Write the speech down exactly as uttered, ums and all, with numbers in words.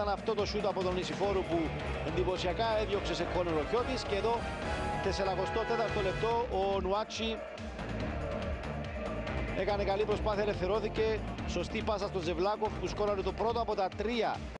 ήταν αυτό το σούτ από τον Νησιφόρου που εντυπωσιακά έδιωξε σε κόρνερ ο Χιώτης. Και εδώ σαραντά τέταρτο λεπτό ο Νουάτσι έκανε καλή προσπάθεια, ελευθερώθηκε. Σωστή πάσα στον Ζεβλάκοφ που σκόραρε το πρώτο από τα τρία